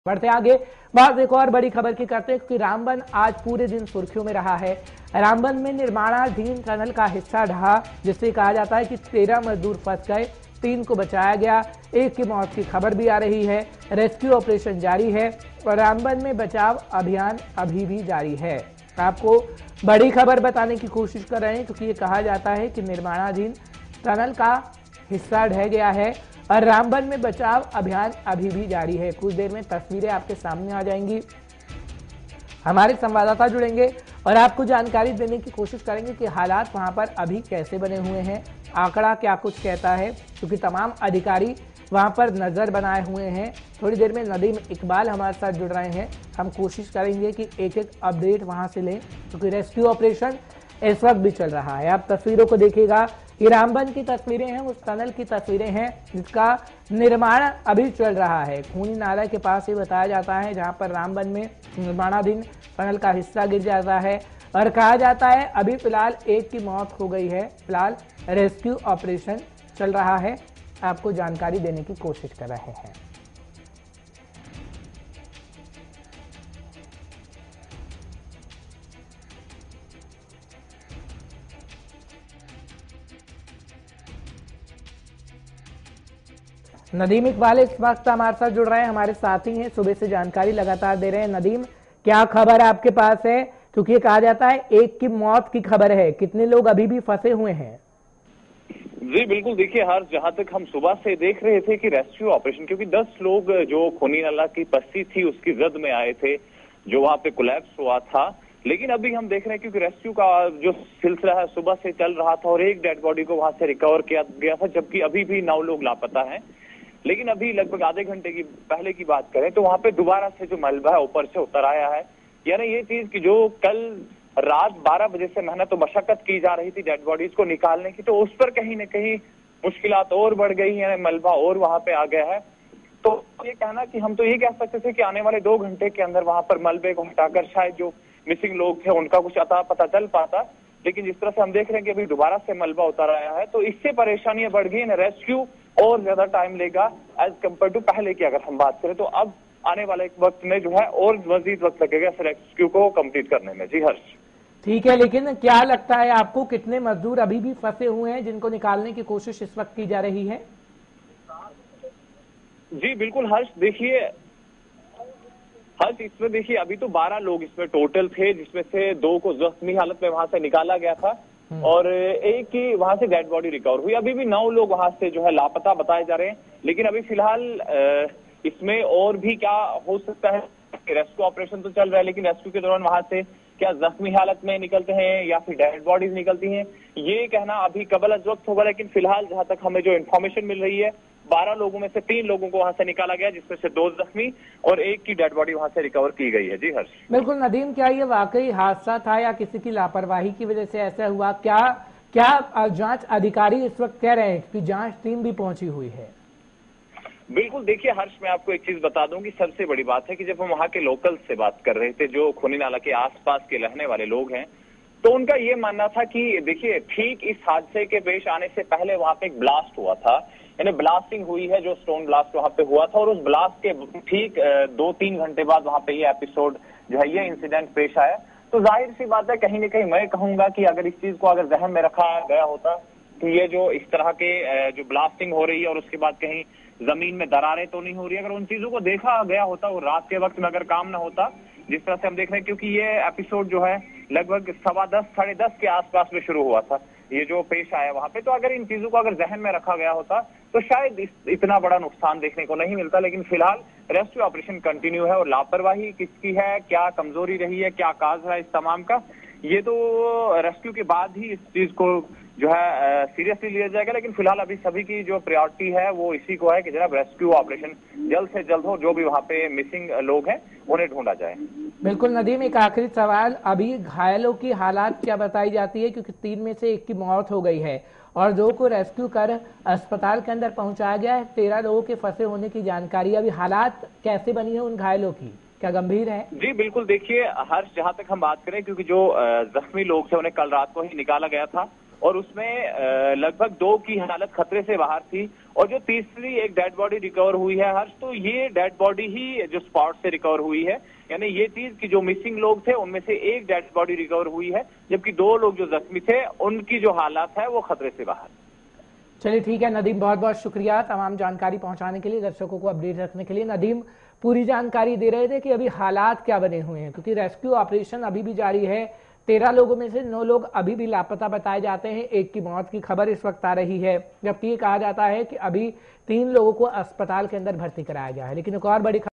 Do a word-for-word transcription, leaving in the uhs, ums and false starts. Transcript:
बढ़ते आगे बात एक और बड़ी खबर की करते हैं कि रामबन आज पूरे दिन सुर्खियों में रहा है। रामबन में निर्माणाधीन टनल का हिस्सा ढहा, जिससे कहा जाता है कि तेरह मजदूर फंस गए, तीन को बचाया गया, एक की मौत की खबर भी आ रही है। रेस्क्यू ऑपरेशन जारी है और रामबन में बचाव अभियान अभी भी जारी है। आपको बड़ी खबर बताने की कोशिश कर रहे हैं क्योंकि ये कहा जाता है कि निर्माणाधीन टनल का हिस्सा ढह गया है और रामबन में बचाव अभियान अभी भी जारी है। कुछ देर में तस्वीरें आपके सामने आ जाएंगी, हमारे संवाददाता जुड़ेंगे और आपको जानकारी देने की कोशिश करेंगे कि हालात वहां पर अभी कैसे बने हुए हैं, आंकड़ा क्या कुछ कहता है, क्योंकि तमाम अधिकारी वहां पर नजर बनाए हुए हैं। थोड़ी देर में नदीम इकबाल हमारे साथ जुड़ रहे हैं, हम कोशिश करेंगे कि एक एक अपडेट वहां से लें क्योंकि रेस्क्यू ऑपरेशन इस वक्त भी चल रहा है। आप तस्वीरों को देखिएगा, ये रामबन की तस्वीरें हैं, उस टनल की तस्वीरें हैं जिसका निर्माण अभी चल रहा है। खूनी नाला के पास ये बताया जाता है जहां पर रामबन में निर्माणाधीन टनल का हिस्सा गिर जाता है और कहा जाता है अभी फिलहाल एक की मौत हो गई है। फिलहाल रेस्क्यू ऑपरेशन चल रहा है, आपको जानकारी देने की कोशिश कर रहे हैं। नदीम इकबाल इस वक्त हमारे साथ जुड़ रहे हैं, हमारे साथी हैं, सुबह से जानकारी लगातार दे रहे हैं। नदीम, क्या खबर आपके पास है? क्योंकि कहा जाता है एक की मौत की खबर है, कितने लोग अभी भी फंसे हुए हैं? जी बिल्कुल, देखिए हर जहां तक हम सुबह से देख रहे थे कि रेस्क्यू ऑपरेशन, क्योंकि दस लोग जो खूनी नाला की पस्ती थी उसकी जद में आए थे, जो वहां पे कोलैप्स हुआ था। लेकिन अभी हम देख रहे हैं क्योंकि रेस्क्यू का जो सिलसिला है सुबह से चल रहा था और एक डेड बॉडी को वहां से रिकवर किया गया था, जबकि अभी भी नौ लोग लापता हैं। लेकिन अभी लगभग आधे घंटे की पहले की बात करें तो वहां पे दोबारा से जो मलबा है ऊपर से उतर आया है। यानी ये चीज कि जो कल रात बारह बजे से मेहनत और मशक्कत की जा रही थी डेड बॉडीज को निकालने की, तो उस पर कहीं न कहीं मुश्किलात और बढ़ गई है, मलबा और वहां पे आ गया है। तो ये कहना कि हम तो ये कह सकते थे कि आने वाले दो घंटे के अंदर वहां पर मलबे को हटाकर शायद जो मिसिंग लोग थे उनका कुछ अता पता चल पाता, लेकिन जिस तरह से हम देख रहे हैं कि अभी दोबारा से मलबा उतर आया है, तो इससे परेशानियां बढ़ गई। रेस्क्यू और ज्यादा टाइम लेगा एज कम्पेयर टू पहले की अगर हम बात करें, तो अब आने वाले वक्त में जो है और मजीद वक्त लगेगा इस रेस्क्यू को कंप्लीट करने में। जी हर्ष। ठीक है, लेकिन क्या लगता है आपको कितने मजदूर अभी भी फंसे हुए हैं जिनको निकालने की कोशिश इस वक्त की जा रही है? जी बिल्कुल हर्ष, देखिए हर्ष इसमें देखिए अभी तो बारह लोग इसमें टोटल थे, जिसमें से दो को जख्मी हालत में वहां से निकाला गया था और एक की वहां से डेड बॉडी रिकवर हुई। अभी भी नौ लोग वहां से जो है लापता बताए जा रहे हैं। लेकिन अभी फिलहाल इसमें और भी क्या हो सकता है, रेस्क्यू ऑपरेशन तो चल रहा है, लेकिन रेस्क्यू के दौरान वहां से क्या जख्मी हालत में निकलते हैं या फिर डेड बॉडीज निकलती हैं, ये कहना अभी कबल अज वक्त होगा। लेकिन फिलहाल जहां तक हमें जो इन्फॉर्मेशन मिल रही है, बारह लोगों में से तीन लोगों को वहां से निकाला गया, जिसमें से दो जख्मी और एक की डेड बॉडी वहां से रिकवर की गई है। जी हर्ष। बिल्कुल नदीम, क्या ये वाकई हादसा था या किसी की लापरवाही की वजह से ऐसा हुआ? क्या क्या जांच अधिकारी इस वक्त कह रहे हैं कि जांच टीम भी पहुंची हुई है? बिल्कुल, देखिए हर्ष, मैं आपको एक चीज बता दूं कि सबसे बड़ी बात है कि जब हम वहां के लोकल से बात कर रहे थे, जो खूनी नाला के आसपास के रहने वाले लोग हैं, तो उनका ये मानना था कि देखिए ठीक इस हादसे के पेश आने से पहले वहां पे एक ब्लास्ट हुआ था, यानी ब्लास्टिंग हुई है, जो स्टोन ब्लास्ट वहां पे हुआ था, और उस ब्लास्ट के ठीक दो तीन घंटे बाद वहां पे ये एपिसोड जो है, ये इंसिडेंट पेश आया। तो जाहिर सी बात है, कहीं ना कहीं मैं कहूंगा कि अगर इस चीज को अगर जहन में रखा गया होता कि ये जो इस तरह के जो ब्लास्टिंग हो रही है और उसके बाद कहीं जमीन में दरारें तो नहीं हो रही, अगर उन चीजों को देखा गया होता और रात के वक्त में अगर काम ना होता जिस तरह से हम देख रहे हैं, क्योंकि ये एपिसोड जो है लगभग सवा दस साढ़े दस के आसपास में शुरू हुआ था, ये जो पेश आया वहां पे, तो अगर इन चीजों को अगर जहन में रखा गया होता तो शायद इस, इतना बड़ा नुकसान देखने को नहीं मिलता। लेकिन फिलहाल रेस्क्यू ऑपरेशन कंटिन्यू है और लापरवाही किसकी है, क्या कमजोरी रही है, क्या काज है इस तमाम का, ये तो रेस्क्यू के बाद ही इस चीज को जो है सीरियसली लिया जाएगा। लेकिन फिलहाल अभी सभी की जो प्रायोरिटी है वो इसी को है कि जनाब रेस्क्यू ऑपरेशन जल्द से जल्द हो, जो भी वहां पे मिसिंग लोग हैं उन्हें ढूंढा जाए। बिल्कुल नदीम, एक आखिरी सवाल, अभी घायलों की हालात क्या बताई जाती है? क्योंकि तीन में से एक की मौत हो गई है और दो को रेस्क्यू कर अस्पताल के अंदर पहुंचाया गया है, तेरह लोगों के फंसे होने की जानकारी। अभी हालात कैसे बनी है उन घायलों की, क्या गंभीर है? जी बिल्कुल, देखिए हर्ष, जहां तक हम बात करें, क्योंकि जो जख्मी लोग थे उन्हें कल रात को ही निकाला गया था और उसमें लगभग दो की हालत खतरे से बाहर थी और जो तीसरी एक डेड बॉडी रिकवर हुई है हर्ष, तो ये डेड बॉडी ही जो स्पॉट से रिकवर हुई है। यानी ये चीज कि जो मिसिंग लोग थे उनमें से एक डेड बॉडी रिकवर हुई है, जबकि दो लोग जो जख्मी थे उनकी जो हालात है वो खतरे से बाहर। चलिए ठीक है नदीम, बहुत बहुत शुक्रिया तमाम जानकारी पहुंचाने के लिए, दर्शकों को अपडेट रखने के लिए। नदीम पूरी जानकारी दे रहे थे कि अभी हालात क्या बने हुए हैं, क्योंकि रेस्क्यू ऑपरेशन अभी भी जारी है। तेरह लोगों में से नौ लोग अभी भी लापता बताए जाते हैं। एक की मौत की खबर इस वक्त आ रही है, जबकि ये कहा जाता है कि अभी तीन लोगों को अस्पताल के अंदर भर्ती कराया गया है। लेकिन एक और बड़ी